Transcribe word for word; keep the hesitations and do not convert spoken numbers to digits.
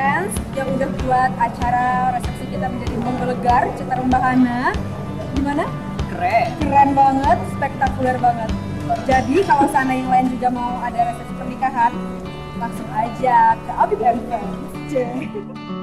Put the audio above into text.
Friends yang udah buat acara resepsi kita menjadi menggelegar Citarum Bahana. Gimana? Keren. Keren banget, spektakuler banget. Jadi kalau sana yang lain juga mau ada resepsi pernikahan, langsung aja ke Abi and Friends.